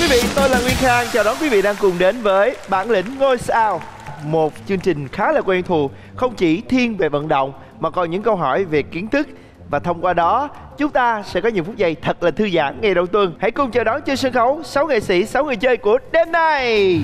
Quý vị, tôi là Nguyên Khang, chào đón quý vị đang cùng đến với Bản lĩnh ngôi sao. Một chương trình khá là quen thuộc, không chỉ thiên về vận động mà còn những câu hỏi về kiến thức. Và thông qua đó, chúng ta sẽ có những phút giây thật là thư giãn ngày đầu tuần. Hãy cùng chào đón trên sân khấu 6 nghệ sĩ, 6 người chơi của đêm nay.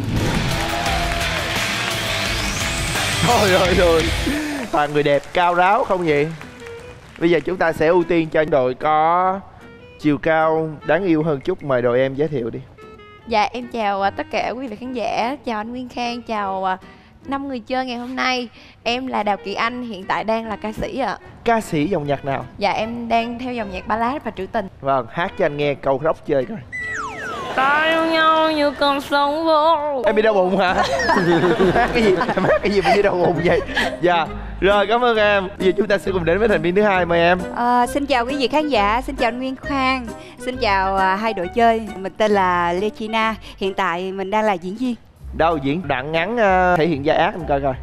Rồi, toàn người đẹp cao ráo không vậy? Bây giờ chúng ta sẽ ưu tiên cho đội có chiều cao đáng yêu hơn chút. Mời đội em giới thiệu đi. Dạ, em chào tất cả quý vị khán giả, chào anh Nguyên Khang, chào 5 người chơi ngày hôm nay. Em là Đào Kỳ Anh, hiện tại đang là ca sĩ ạ. Ca sĩ dòng nhạc nào? Dạ, em đang theo dòng nhạc ballad và trữ tình. Vâng, hát cho anh nghe câu rock chơi coi. Ta yêu nhau như con sông vô. Em bị đau bụng hả? Hát cái gì? Em hát cái gì mà bị đau bụng vậy? Dạ, rồi cảm ơn em. Bây giờ chúng ta sẽ cùng đến với thành viên thứ hai, mời em. Xin chào quý vị khán giả, xin chào anh Nguyên Khang, xin chào hai đội chơi. Mình tên là Lê Chi Na, hiện tại mình đang là diễn viên. Đâu diễn đoạn ngắn thể hiện vai ác anh coi coi.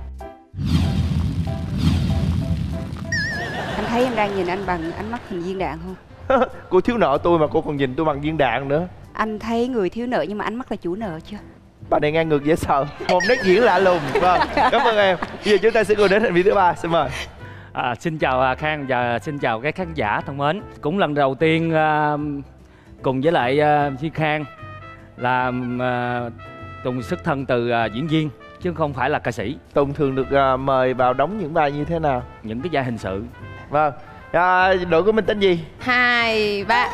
Anh thấy em đang nhìn anh bằng ánh mắt hình viên đạn không? Cô thiếu nợ tôi mà cô còn nhìn tôi bằng viên đạn nữa. Anh thấy người thiếu nợ nhưng mà ánh mắt là chủ nợ chưa? Bà này ngang ngược dễ sợ. Một nét diễn lạ lùng. Vâng, cảm ơn em. Bây giờ chúng ta sẽ cùng đến thành viên thứ ba, xin mời. Xin chào Khang và xin chào các khán giả thân mến. Cũng lần đầu tiên cùng với lại Duy Khang là Tùng xuất thân từ diễn viên chứ không phải là ca sĩ. Tùng thường được mời vào đóng những vai như thế nào? Những cái vai hình sự. Vâng. Đội của mình tên gì? 2, 3.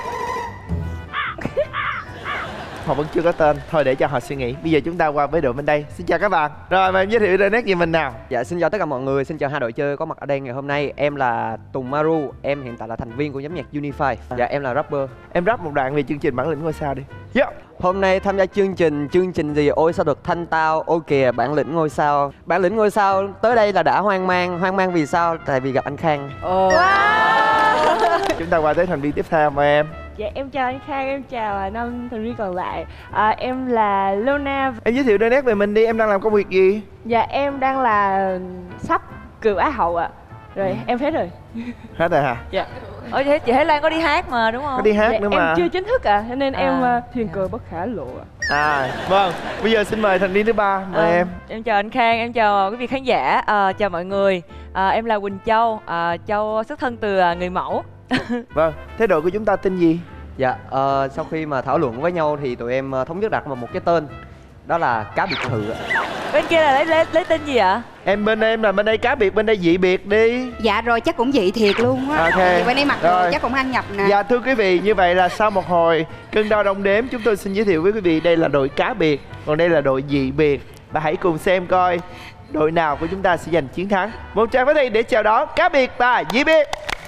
Họ vẫn chưa có tên, thôi để cho họ suy nghĩ. Bây giờ chúng ta qua với đội bên đây. Xin chào các bạn. Rồi, mời em giới thiệu đôi nét về mình nào. Dạ, xin chào tất cả mọi người, xin chào hai đội chơi có mặt ở đây ngày hôm nay. Em là Tùng Maru, em hiện tại là thành viên của nhóm nhạc Unify. Dạ, em là rapper. Em rap một đoạn về chương trình Bản lĩnh ngôi sao đi. Yeah. Hôm nay tham gia chương trình gì ôi sao được thanh tao, ôi kìa bản lĩnh ngôi sao. Bản lĩnh ngôi sao tới đây là đã hoang mang vì sao? Tại vì gặp anh Khang. Chúng ta qua tới thành viên tiếp theo, mời em. Dạ, em chào anh Khang, em chào 5 thành viên còn lại. Em là Luna. Em giới thiệu đôi nét về mình đi, em đang làm công việc gì? Dạ, em đang là sắp cựu Á hậu ạ. Rồi, em hết rồi. Hết rồi hả? Dạ. Chị Thái Lan có đi hát mà đúng không? Có đi hát Dạ, nữa mà. em chưa chính thức cho nên em thuyền cờ bất khả lộ ạ. Vâng, bây giờ xin mời thành viên thứ ba, mời em. Em chào anh Khang, em chào quý vị khán giả, chào mọi người. Em là Quỳnh Châu, Châu xuất thân từ người mẫu. Vâng, thế đội của chúng ta tên gì? Dạ, sau khi mà thảo luận với nhau thì tụi em thống nhất đặt vào một cái tên. Đó là Cá Biệt Thự ạ. Bên kia là lấy tên gì ạ? Em bên em là bên đây cá biệt, bên đây dị biệt đi. Dạ rồi, chắc cũng vậy thiệt luôn á. Ok. Thì bên đây mặc Rồi. đồ chắc cũng ăn nhập nè. Dạ thưa quý vị, như vậy là sau một hồi cân đo đong đếm, chúng tôi xin giới thiệu với quý vị đây là đội cá biệt, còn đây là đội dị biệt. Và hãy cùng xem coi đội nào của chúng ta sẽ giành chiến thắng. Một tràng pháo tay để chào đón cá biệt và dị biệt.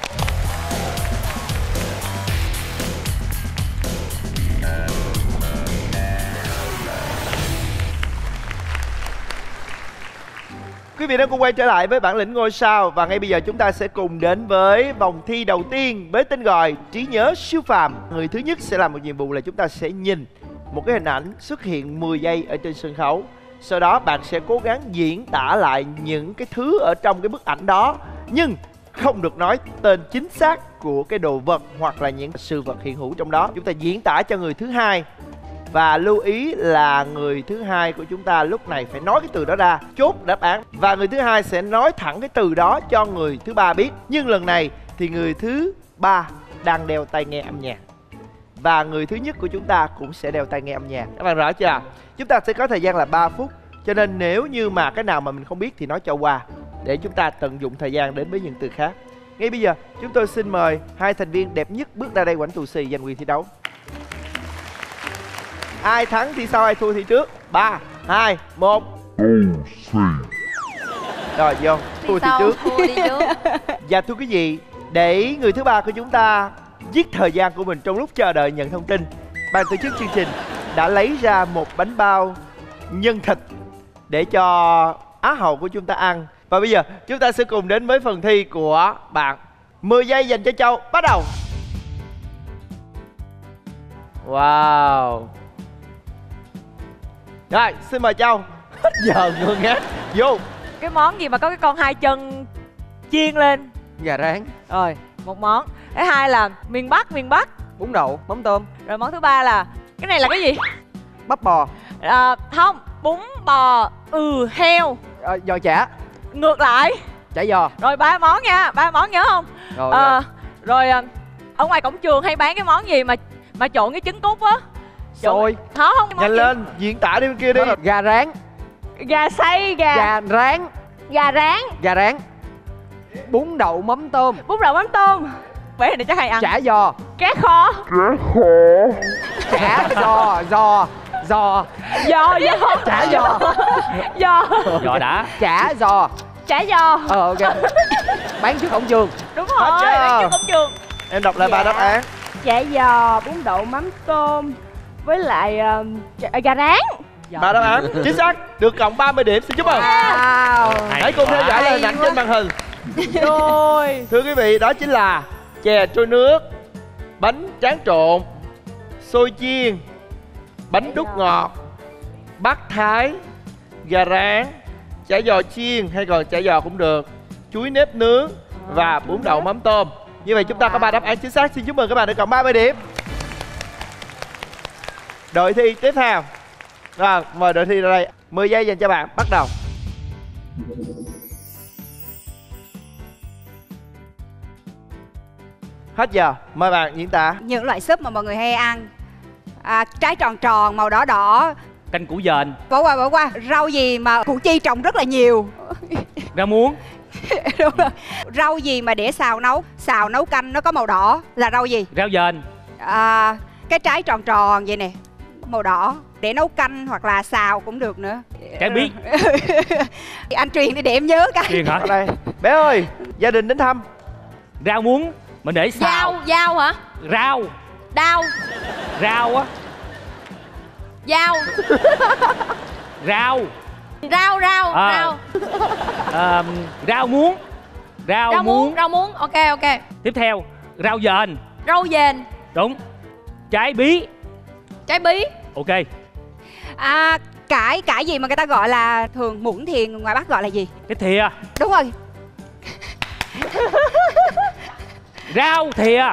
Quý vị đang cùng quay trở lại với Bản lĩnh ngôi sao. Và ngay bây giờ chúng ta sẽ cùng đến với vòng thi đầu tiên với tên gọi Trí nhớ siêu phàm. Người thứ nhất sẽ làm một nhiệm vụ là chúng ta sẽ nhìn một cái hình ảnh xuất hiện 10 giây ở trên sân khấu. Sau đó bạn sẽ cố gắng diễn tả lại những cái thứ ở trong cái bức ảnh đó, nhưng không được nói tên chính xác của cái đồ vật hoặc là những sự vật hiện hữu trong đó. Chúng ta diễn tả cho người thứ hai. Và lưu ý là người thứ hai của chúng ta lúc này phải nói cái từ đó ra, chốt đáp án. Và người thứ hai sẽ nói thẳng cái từ đó cho người thứ ba biết. Nhưng lần này thì người thứ ba đang đeo tai nghe âm nhạc. Và người thứ nhất của chúng ta cũng sẽ đeo tai nghe âm nhạc. Các bạn rõ chưa? Chúng ta sẽ có thời gian là 3 phút. Cho nên nếu như mà cái nào mà mình không biết thì nói cho qua, để chúng ta tận dụng thời gian đến với những từ khác. Ngay bây giờ chúng tôi xin mời hai thành viên đẹp nhất bước ra đây quảnh tù xì giành quyền thi đấu. Ai thắng thì sau, ai thua thì trước. 3, 2, 1. Rồi vô, thua thì trước. Thua đi trước. Và thưa quý vị, để người thứ ba của chúng ta giết thời gian của mình trong lúc chờ đợi nhận thông tin, ban tổ chức chương trình đã lấy ra một bánh bao nhân thịt để cho Á hậu của chúng ta ăn. Và bây giờ chúng ta sẽ cùng đến với phần thi của bạn. 10 giây dành cho Châu, bắt đầu. Wow. Rồi, xin mời Châu. Hết giờ ngơ ngác. Vô. Cái món gì mà có cái con 2 chân chiên lên? Gà rán. Rồi, một món. Thứ hai là miền Bắc. Bún đậu, mắm tôm. Rồi món thứ ba là cái này là cái gì? bắp bò. Không, bún bò heo. Giò chả. Ngược lại. Chả giò. Rồi 3 món nha, 3 món nhớ không? Rồi, Rồi ở ngoài cổng trường hay bán cái món gì mà trộn cái trứng cút á? xôi. Không, Nhanh lên, diễn tả đi bên kia đi. Gà rán. Gà xay, Gà rán. gà rán, Gà rán. Bún đậu mắm tôm. bún đậu mắm tôm, Bé này chắc hay ăn. Chả giò. cá kho, Chả giò. Giò. giò, Chả giò. giò, Giò đã. Chả giò. chả giò. Ok. Bán trước cổng trường. Đúng Hết rồi, chưa? bán trước cổng trường. Em đọc lại 3 đáp án. Chả giò, bún đậu mắm tôm với lại gà rán. 3 đáp án chính xác, được cộng 30 điểm, xin chúc mừng. Hãy cùng theo dõi hình ảnh trên màn hình. Rồi. Thưa quý vị, đó chính là chè trôi nước, bánh tráng trộn, xôi chiên, bánh đúc ngọt, bát thái, gà rán, chả giò chiên hay còn chả giò cũng được, chuối nếp nướng và bún đậu mắm tôm. Như vậy chúng ta có 3 đáp án chính xác, xin chúc mừng các bạn được cộng 30 điểm. Đội thi tiếp theo. Rồi, mời đội thi ra đây. 10 giây dành cho bạn, bắt đầu. Hết giờ, mời bạn diễn tả. Những loại súp mà mọi người hay ăn. Trái tròn tròn màu đỏ đỏ. Canh củ dền. Bỏ qua. Rau gì mà củ chi trồng rất là nhiều. Rau muống. Đúng rồi. Rau gì mà để xào nấu canh nó có màu đỏ là rau gì? Rau dền. Cái trái tròn tròn vậy nè, màu đỏ, để nấu canh hoặc là xào cũng được nữa. Trái bí. Anh truyền đi để em nhớ cái. Truyền hả? Ở đây. Bé ơi, gia đình đến thăm. Rau muống mình để xào. Dao hả? Rau. Đao. Rau á. Dao. Rau. Rau. Rau muống. Rau muống. Ok. Tiếp theo rau dền. Rau dền. Đúng. Trái bí. Trái bí. Ok. Cải gì mà người ta gọi là thường muỗng thì ngoài Bắc gọi là gì? Cái thìa. Đúng rồi. Rau thìa.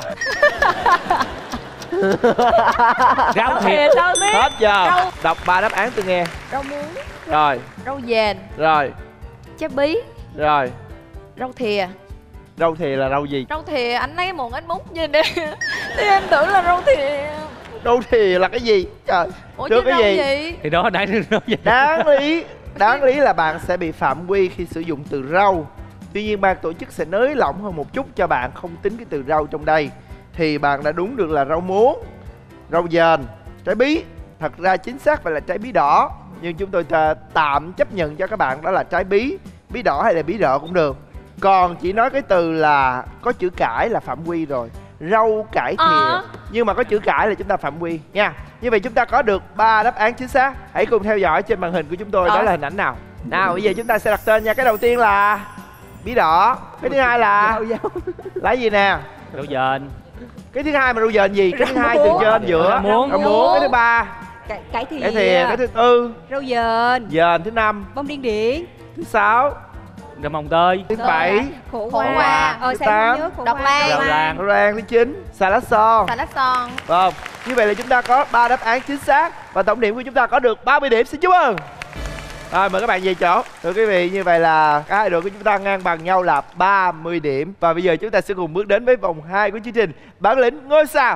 Rau thìa. Sao biết? Hết giờ. Đọc 3 đáp án tôi nghe. Rau muống. Rồi. Rau dền. Rồi. Trái bí. Rồi. Rau thìa. Rau thìa là rau gì? Rau thìa, anh lấy cái muỗng anh múc gì đi. Thì em tưởng là rau thìa. Rau thìa là cái gì? Trời. Ủa Được chứ cái rau gì? gì? Thì đó nãy rau dền. Đáng lý là bạn sẽ bị phạm quy khi sử dụng từ rau. Tuy nhiên ban tổ chức sẽ nới lỏng hơn một chút cho bạn không tính cái từ rau trong đây. Thì bạn đã đúng được là rau muống, rau dền, trái bí. Thật ra chính xác phải là trái bí đỏ, nhưng chúng tôi tạm chấp nhận cho các bạn đó là trái bí. Bí đỏ hay là bí đỏ cũng được. Còn chỉ nói cái từ là có chữ cải là phạm quy rồi. Rau cải thìa. Nhưng mà có chữ cải là chúng ta phạm quy nha. Như vậy chúng ta có được 3 đáp án chính xác. Hãy cùng theo dõi trên màn hình của chúng tôi. Đó là hình ảnh nào. Nào bây giờ chúng ta sẽ đặt tên nha. Cái đầu tiên là bí đỏ. Cái thứ hai là gì nè? Rau dền. Cái thứ hai mà rau dền gì? Cái thứ hai từ trên giữa. Rau muống. Rau muống. Cái thứ ba Cải thìa. cải thìa. Cái thứ tư Rau dền. dền. Thứ năm Bông điên điển. thứ sáu Rau mồng tơi. thứ bảy Khổ qua. Sao Thứ em tám. không nhớ khổ Độc qua? lan. Đậu lan. rau rang. Thứ chín xà lách son. Xà lách son. Vâng. Như vậy là chúng ta có 3 đáp án chính xác và tổng điểm của chúng ta có được 30 điểm. Xin chúc mừng. Rồi mời các bạn về chỗ. Thưa quý vị, như vậy là cả hai đội của chúng ta ngang bằng nhau là 30 điểm. Và bây giờ chúng ta sẽ cùng bước đến với vòng 2 của chương trình Bản lĩnh ngôi sao.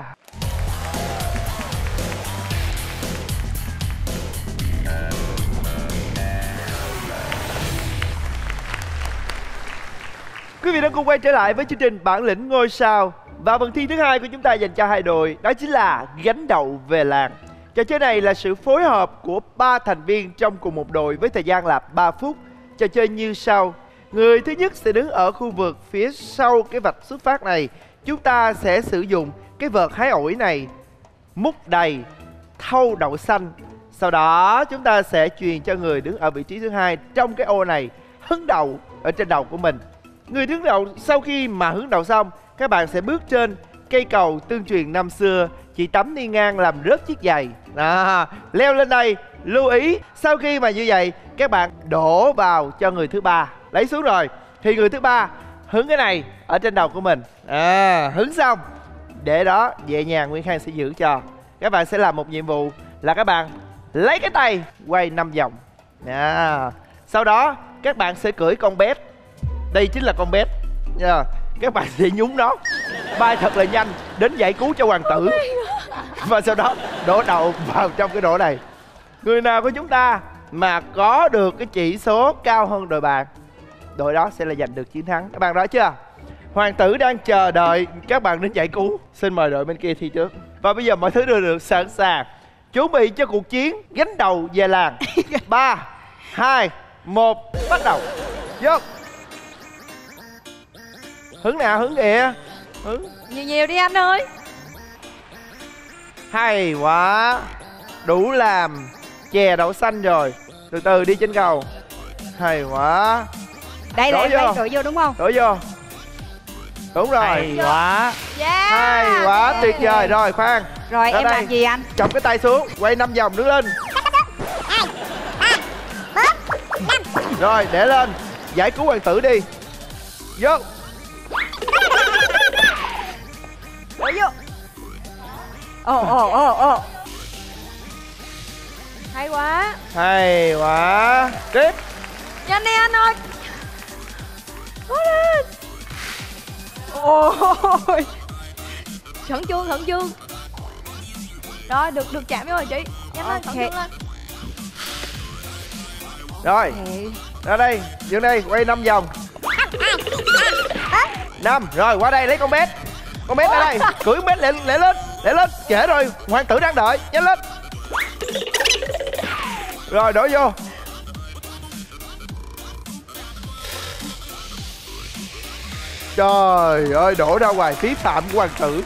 Quý vị đã cùng quay trở lại với chương trình Bản lĩnh ngôi sao. Và phần thi thứ hai của chúng ta dành cho hai đội, đó chính là gánh đậu về làng. Trò chơi này là sự phối hợp của 3 thành viên trong cùng một đội với thời gian là 3 phút. Trò chơi như sau. Người thứ nhất sẽ đứng ở khu vực phía sau cái vạch xuất phát này. Chúng ta sẽ sử dụng cái vợt hái ổi này, múc đầy, thau đậu xanh. Sau đó chúng ta sẽ truyền cho người đứng ở vị trí thứ hai trong cái ô này hứng đậu ở trên đầu của mình. Người hứng đậu sau khi mà hứng đậu xong, các bạn sẽ bước trên cây cầu tương truyền năm xưa, chị Tắm đi ngang làm rớt chiếc giày. Leo lên đây, lưu ý sau khi mà như vậy các bạn đổ vào cho người thứ ba. Lấy xuống rồi thì người thứ ba hứng cái này ở trên đầu của mình. Hứng xong để đó nhẹ nhàng Nguyên Khang sẽ giữ cho. Các bạn sẽ làm một nhiệm vụ là các bạn lấy cái tay quay 5 vòng. Sau đó các bạn sẽ cưỡi con bét. Đây chính là con bét nha. Các bạn sẽ nhúng nó, bay thật là nhanh đến giải cứu cho hoàng tử. Và sau đó đổ đầu vào trong cái đổ này. Người nào của chúng ta mà có được cái chỉ số cao hơn đội bạn, đội đó sẽ là giành được chiến thắng. Các bạn rõ chưa? Hoàng tử đang chờ đợi các bạn đến giải cứu. Xin mời đội bên kia thi trước. Và bây giờ mọi thứ đều được sẵn sàng, chuẩn bị cho cuộc chiến gánh đầu về làng. 3, 2, 1, bắt đầu. Vô. Hứng nào, hứng kìa. Hứng. Nhiều đi anh ơi. Hay quá. Đủ làm chè đậu xanh rồi. Từ từ đi trên cầu. Hay quá. Đây Đổ là vô. em đổ vô đúng không? Đổ vô. Đúng rồi. Hay quá. Yeah. Hay quá, tuyệt vời. Rồi khoan. Rồi Ra em đây. làm gì anh? Chọc cái tay xuống, quay 5 vòng đứng lên. Rồi để lên. Giải cứu hoàng tử đi. Vô. Đổ vô. Ồ. Hay quá. Hay quá. Tiếp. Nhanh đi anh ơi. Cố lên. Ôi. Khẩn trương. Rồi được chạm vô rồi chị. Nhanh lên, khẩn Ok. trương lên. Rồi ra đây, dừng đây, quay 5 vòng. 5, rồi qua đây lấy con bét. Con bét ở đây, cưỡi con bét lẹ lên, trễ rồi, hoàng tử đang đợi, nhanh lên. Rồi đổ vô. Trời ơi, đổ ra ngoài phí phạm của hoàng tử.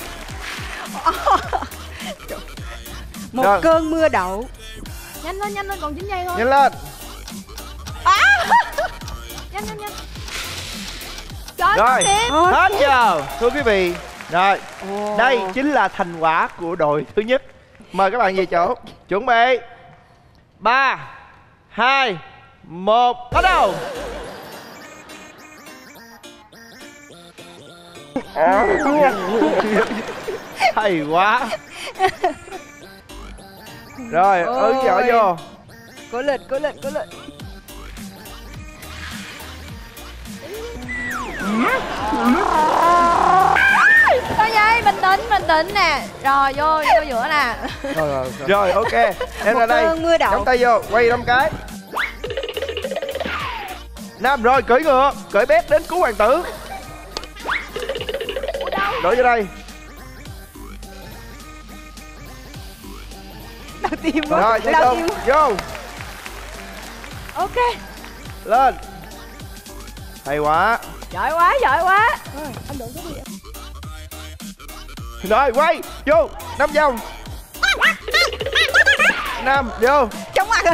Một Rồi. cơn mưa đậu. Nhanh lên, còn 9 giây thôi. Nhanh lên. Nhanh. Trời Rồi, ơi, kìa. hết giờ. Thưa quý vị, rồi, đây chính là thành quả của đội thứ nhất. Mời các bạn về chỗ. Chuẩn bị. 3, 2, 1, bắt đầu. Hay quá. Rồi, ứng dõi vô. Cố lên. Thôi vậy, bình tĩnh nè. Rồi vô giữa nè. Rồi, ok. Em ra đây. Cơn mưa đậu. Chống tay vô, quay 5 cái. 5, rồi, cưỡi ngựa. Cưỡi bét đến cứu hoàng tử. Đổ vô đây. Đầu tiên Rồi, tiếp tục. Vô. Ok. Lên. Hay quá. Giỏi quá. Rồi, quay. Vô. 5 vòng. 5, vô. Chóng mặt rồi.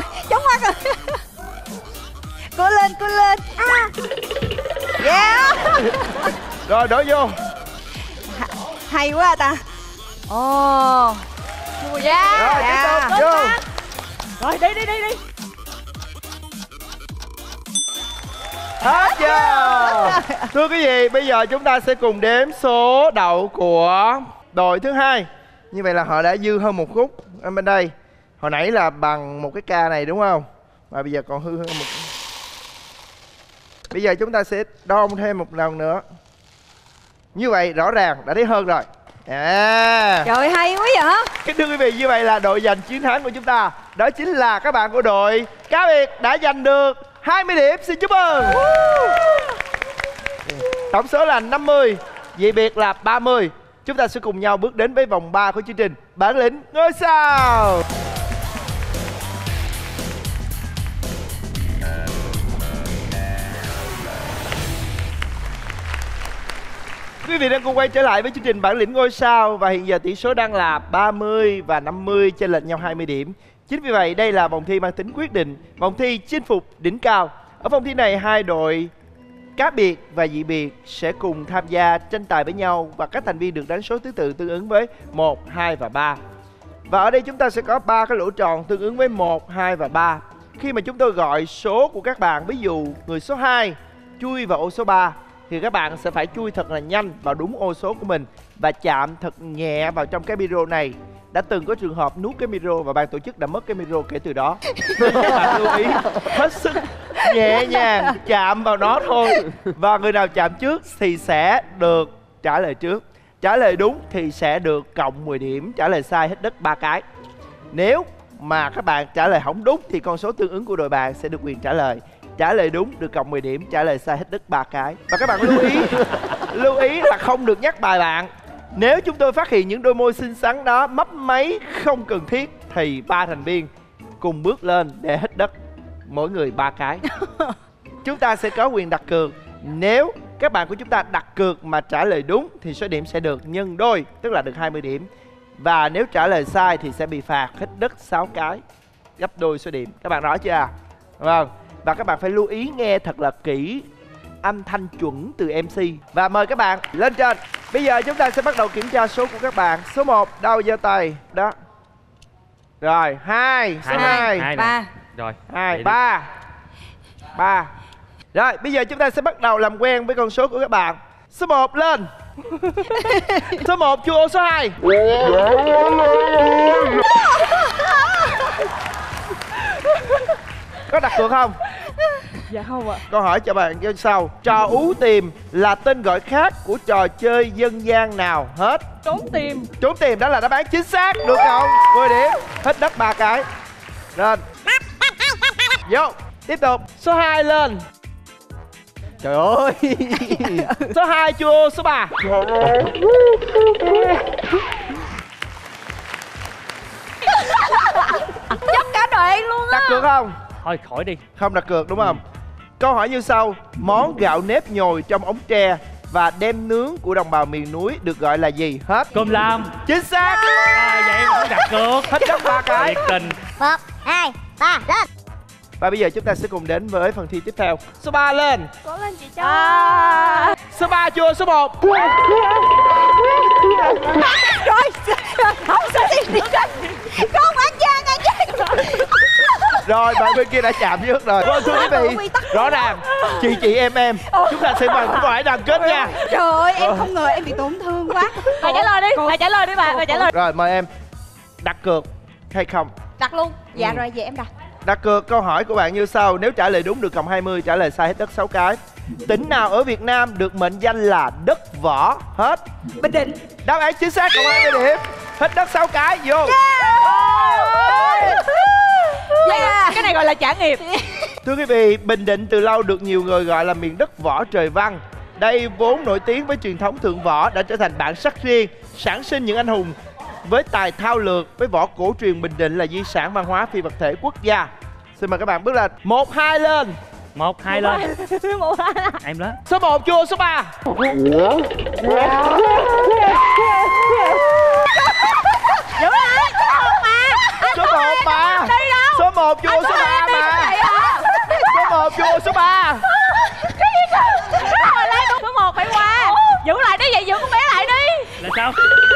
Cố lên. Yeah. Rồi, đổ vô. Hay quá ta. Ồ. Yeah. Rồi, tiếp tục. Vô. Rồi đi. Hết giờ. Thưa quý vị, bây giờ chúng ta sẽ cùng đếm số đậu của đội thứ hai. Như vậy là họ đã dư hơn một khúc. Ở bên đây, hồi nãy là bằng một cái ca này đúng không? Và bây giờ còn hư hơn một. Bây giờ chúng ta sẽ đo thêm một lần nữa. Như vậy rõ ràng đã thấy hơn rồi. Trời hay quá vậy. Kính thưa quý vị, như vậy là đội giành chiến thắng của chúng ta. Đó chính là các bạn của đội Cá Biệt đã giành được 20 điểm. Xin chúc mừng. Tổng số là 50, Dị Biệt là 30. Chúng ta sẽ cùng nhau bước đến với vòng 3 của chương trình Bản lĩnh ngôi sao. Quý vị đang cùng quay trở lại với chương trình Bản lĩnh ngôi sao. Và hiện giờ tỷ số đang là 30 và 50, chênh lệch nhau 20 điểm. Chính vì vậy đây là vòng thi mang tính quyết định, vòng thi chinh phục đỉnh cao. Ở vòng thi này, hai đội Cá Biệt và Dị Biệt sẽ cùng tham gia tranh tài với nhau. Và các thành viên được đánh số thứ tự tương ứng với 1, 2 và 3. Và ở đây chúng ta sẽ có 3 cái lỗ tròn tương ứng với 1, 2 và 3. Khi mà chúng tôi gọi số của các bạn, ví dụ người số 2 chui vào ô số 3, thì các bạn sẽ phải chui thật là nhanh vào đúng ô số của mình và chạm thật nhẹ vào trong cái biro này đã từng có trường hợp nuốt cái micro và ban tổ chức đã mất cái micro kể từ đó. Nên các bạn lưu ý hết sức nhẹ nhàng chạm vào nó thôi. Và người nào chạm trước thì sẽ được trả lời trước. Trả lời đúng thì sẽ được cộng 10 điểm. Trả lời sai hết đất 3 cái. Nếu mà các bạn trả lời không đúng thì con số tương ứng của đội bạn sẽ được quyền trả lời. Trả lời đúng được cộng 10 điểm, trả lời sai hết đất 3 cái. Và các bạn lưu ý là không được nhắc bài bạn. Nếu chúng tôi phát hiện những đôi môi xinh xắn đó mấp máy không cần thiết thì 3 thành viên cùng bước lên để hít đất, mỗi người 3 cái. Chúng ta sẽ có quyền đặt cược. Nếu các bạn của chúng ta đặt cược mà trả lời đúng thì số điểm sẽ được nhân đôi, tức là được 20 điểm. Và nếu trả lời sai thì sẽ bị phạt hít đất 6 cái, gấp đôi số điểm. Các bạn rõ chưa à? Vâng. Và các bạn phải lưu ý nghe thật là kỹ âm thanh chuẩn từ MC. Và mời các bạn lên trên. Bây giờ chúng ta sẽ bắt đầu kiểm tra số của các bạn. Số 1, đâu giơ tay. Đó. Rồi, 2, số 2, 3. Rồi. 2, 3. 3. Rồi, bây giờ chúng ta sẽ bắt đầu làm quen với con số của các bạn. Số 1 lên. Số 1 chu ô số 2. Có đặt cược không? Dạ không ạ. Câu hỏi cho bạn như sau. Trò ú tìm là tên gọi khác của trò chơi dân gian nào? Hết. Trốn tìm. Trốn tìm đó là đáp án chính xác. Được không? 10 điểm. Hết đất 3 cái. Lên. Vô. Tiếp tục. Số 2 lên. Trời ơi. Số 2 chu ô số 3. Chắc cả đoạn luôn á. Đặt cược không? Thôi khỏi đi. Không đặt cược đúng không? Câu hỏi như sau. Món gạo nếp nhồi trong ống tre và đem nướng của đồng bào miền núi được gọi là gì? Hết. Cơm lam. Chính xác. Vậy em không đặt cược. Hết đất 3 cái. Thiệt tình. 1, 2, 3, lên. Và bây giờ chúng ta sẽ cùng đến với phần thi tiếp theo. Số 3 lên. Cố lên chị Châu. Số 3 chưa? Số 1. Rồi, không sao đi con ăn cha nha chứ. Rồi bạn bên kia đã chạm trước rồi. Vâng, thưa quý vị, rõ ràng chị em chúng ta sẽ bằng câu hỏi đoàn kết nha. Trời ơi, em không ngờ em bị tổn thương quá. Bà trả lời đi, bà trả lời đi bà trả lời. Rồi mời em. Đặt cược hay không? Đặt luôn. Dạ rồi, về em đặt. Đặt cược. Câu hỏi của bạn như sau. Nếu trả lời đúng được cộng 20, trả lời sai hết đất 6 cái. Tỉnh nào ở Việt Nam được mệnh danh là đất võ? Hết. Bình Định. Đáp án chính xác, cộng 20 điểm. Hết đất 6 cái. Vô. Cái này gọi là trả nghiệp. Thưa quý vị, Bình Định từ lâu được nhiều người gọi là miền đất võ trời văn. Đây vốn nổi tiếng với truyền thống thượng võ đã trở thành bản sắc riêng, sản sinh những anh hùng với tài thao lược. Với võ cổ truyền Bình Định là di sản văn hóa phi vật thể quốc gia. Xin mời các bạn bước lên. 1, 2 lên. 1, 2 lên. 1, 2 lên. Em đó. Số 1 chua số 3. Giữ lại, Số 1 mà. Số 1 chua số 3 mà. Số 1 chua số 3. Số 1 phải qua. Giữ lại đi, vậy giữ con bé lại đi. Là sao?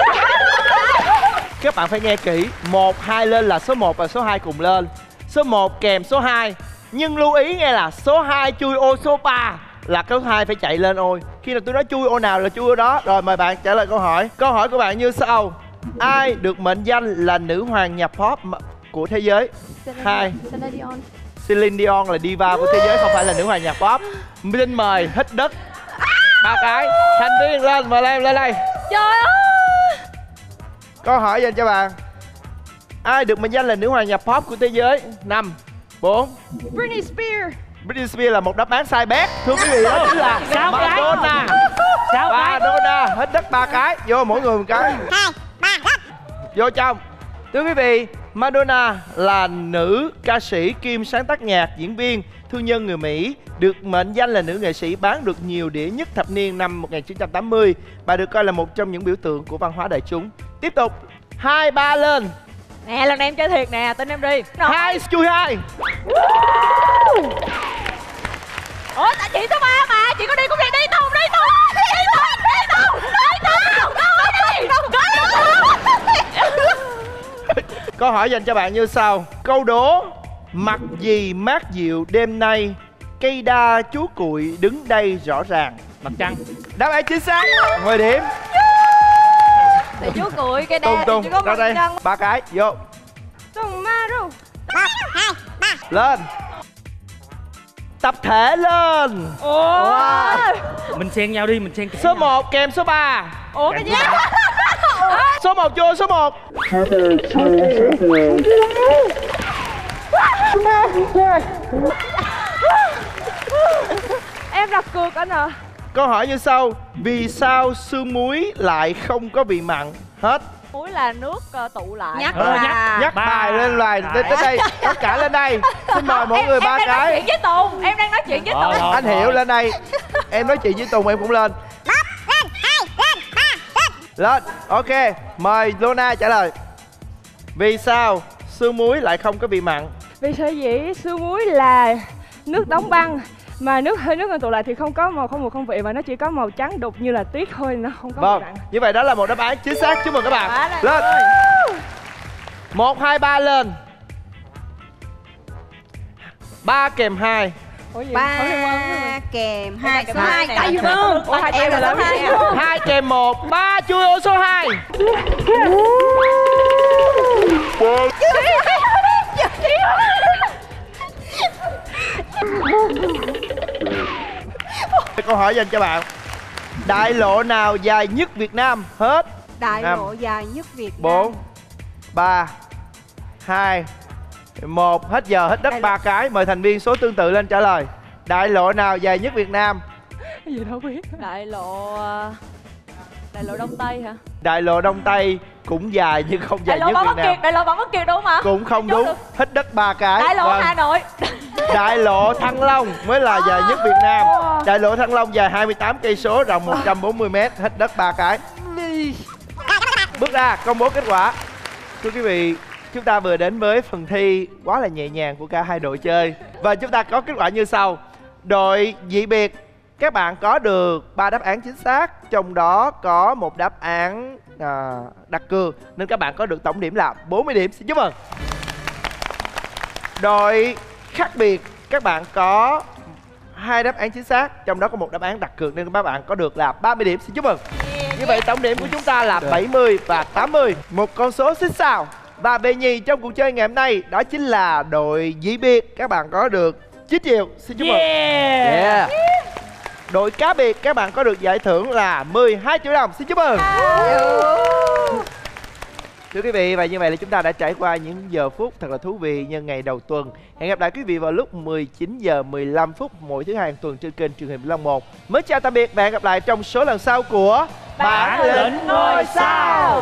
Các bạn phải nghe kỹ. 1, 2 lên là số 1 và số 2 cùng lên. Số 1 kèm số 2. Nhưng lưu ý nghe là số 2 chui ô số 3 là cái số 2 phải chạy lên ôi. Khi nào tôi nói chui ô nào là chui ô đó. Rồi mời bạn trả lời câu hỏi. Câu hỏi của bạn như sau. Ai được mệnh danh là nữ hoàng nhạc pop của thế giới? 2. Celine Dion. Celine Dion là diva của thế giới, không phải là nữ hoàng nhạc pop. Xin mời hít đất 3 cái. Thành viên lên, mời em lên đây. Trời ơi. Câu hỏi dành cho bạn. Ai được mệnh danh là nữ hoàng nhạc pop của thế giới? 5, 4. Britney Spears. Britney Spears là một đáp án sai bét. Thưa quý vị, đó chính là 6 cái. Madonna. 6 cái. Madonna, hết đất 3 cái. Vô mỗi người một cái. 2, 3, lên. Vô trong. Thưa quý vị, Madonna là nữ ca sĩ kiêm sáng tác nhạc, diễn viên, thương nhân người Mỹ, được mệnh danh là nữ nghệ sĩ bán được nhiều đĩa nhất thập niên năm 1980. Bà được coi là một trong những biểu tượng của văn hóa đại chúng. Tiếp tục. 2, 3 lên. Nè, lần này em chơi thiệt nè, tin em đi. 2 chui 2. Ủa, tại chị số 3 mà, chị có đi cũng đi, đi Tùng, đi Tùng, đi Tùng, đi Tùng, đi Tùng, Câu hỏi dành cho bạn như sau. Câu đố. Mặc gì mát dịu đêm nay, cây đa chú cuội đứng đây rõ ràng? Mặt trăng. Đáp án chính xác. 10 điểm. Để chú cười cái Tùng đa Tùng chỉ có ra một đây, chân. 3 cái vô. Tùng ma ru. 1, 2, 3. Lên. Tập thể lên. Mình xen nhau đi, mình xen Số 1 kèm số 3. Ủa cái gì? Số 1 vô số 1. Em đặt cược anh ạ. Câu hỏi như sau. Vì sao sương muối lại không có vị mặn? Hết. Muối là nước tụ lại. Nhắc Nhắc bài lên loài tới đây. Tất cả lên đây. Xin mời mỗi người 3 Em đang nói cái. chuyện với Tùng. Em đang nói chuyện với Tùng. Anh Hiệu lên đây. Em nói chuyện với Tùng em cũng lên. 1, lên, 2, lên, 3, lên. Lên. Ok. Mời Luna trả lời. Vì sao sương muối lại không có vị mặn? Vì sở dĩ sương muối là nước đóng băng, mà hơi nước tụ lại thì không có màu, không mùi, không vị, và nó chỉ có màu trắng đục như là tuyết thôi, nó không có Vâng, mặn. như vậy đó là một đáp án chính xác. Chúc mừng các bạn. Lên. 1, 2, 3 lên. 3 kèm 2. Ủa gì? 3 Không liên quan đến kèm 2 số Cái 2. này Tại nè. vì vâng. Ủa, hai Em tay là mà số làm 2. 2 kèm 1. 3 chui ô số 2. Câu hỏi dành cho bạn. Đại lộ nào dài nhất Việt Nam? Hết. Đại Năm, lộ dài nhất Việt Nam. 4 3 2 1. Hết giờ, hết đất 3 cái. Mời thành viên số tương tự lên trả lời. Đại lộ nào dài nhất Việt Nam? cái gì đâu biết. Đại lộ Đông Tây hả? Đại lộ Đông Tây cũng dài nhưng không dài Đại lộ nhất Võ Việt Văn Nam. Kiệt, đại lộ Võ Văn Kiệt đúng không ạ? Cũng không Chốt đúng. được. Hết đất 3 cái. Đại lộ Vâng. Hà Nội. Đại lộ Thăng Long mới là dài nhất Việt Nam. Đại lộ Thăng Long dài 28 cây số, rộng 140 m, hết đất 3 cái. Bước ra công bố kết quả. Thưa quý vị, chúng ta vừa đến với phần thi quá là nhẹ nhàng của cả hai đội chơi. Và chúng ta có kết quả như sau. Đội dị biệt, các bạn có được 3 đáp án chính xác, trong đó có một đáp án đặt cược, nên các bạn có được tổng điểm là 40 điểm. Xin chúc mừng. Đội khác biệt, các bạn có 2 đáp án chính xác, trong đó có một đáp án đặt cược, nên các bạn có được là 30 điểm. Xin chúc mừng. Như vậy tổng điểm của chúng ta là 70 và 80. Một con số xích sao. Và bề nhì trong cuộc chơi ngày hôm nay đó chính là đội dị biệt. Các bạn có được 9 triệu. Xin chúc mừng. Yeah. Đội cá biệt, các bạn có được giải thưởng là 12 triệu đồng. Xin chúc mừng. Thưa quý vị, và như vậy là chúng ta đã trải qua những giờ phút thật là thú vị nhân ngày đầu tuần. Hẹn gặp lại quý vị vào lúc 19 giờ 15 phút mỗi thứ hai hàng tuần trên kênh truyền hình Vĩnh Long 1. Mến chào tạm biệt và hẹn gặp lại trong số lần sau của Bản lĩnh ngôi sao.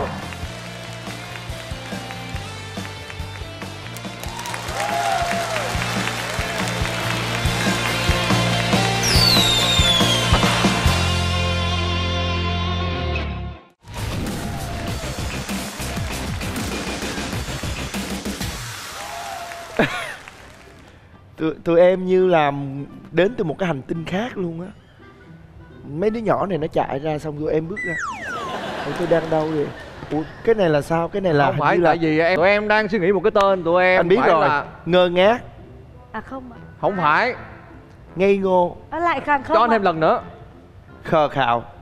Tụi em như là đến từ một cái hành tinh khác luôn á. Mấy đứa nhỏ này nó chạy ra xong tụi em bước ra. Ủa tôi đang đâu vậy? Ủa cái này là sao? Cái này là Không hình phải như tại vì tụi em đang suy nghĩ một cái tên. Tụi em anh biết phải rồi. là... Ngơ ngác, À không ạ. Không phải. ngây ngô, Lại càng không Cho anh ạ. thêm lần nữa. khờ khạo.